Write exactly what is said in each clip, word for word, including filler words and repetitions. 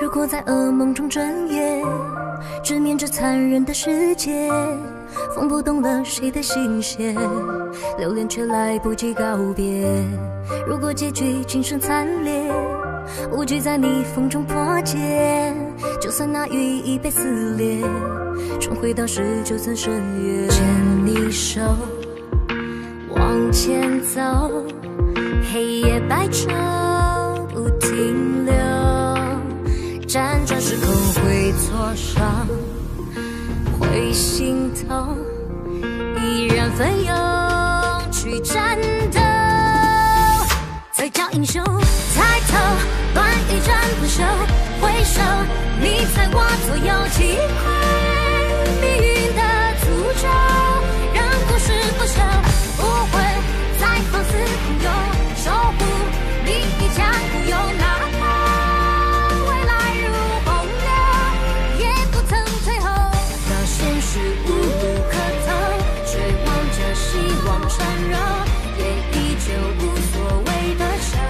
如果在噩梦中整夜，直面这残忍的世界，风不动了谁的心血，留恋却来不及告别。如果结局今生惨烈，无惧在逆风中破茧，就算那羽翼被撕裂，重回到十九层深渊。牵你手往前走，黑夜白昼不停留，辗转时空会挫伤，会心痛，依然奋勇去战斗。再叫英雄，抬头，乱一战不休，回首，你在我左右，击溃命运的诅咒，让故事不朽，不会再放肆朋友，守护你的江湖，有哪怕未来如洪流，也不曾退后。到现实无路可走，绝望着希望缠绕，也依旧无所谓的笑。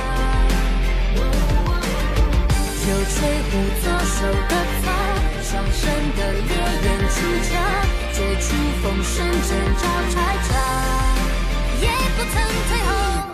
就吹胡左手的草，双生的烈焰出鞘，绝处逢生，征兆拆招，也不曾退后。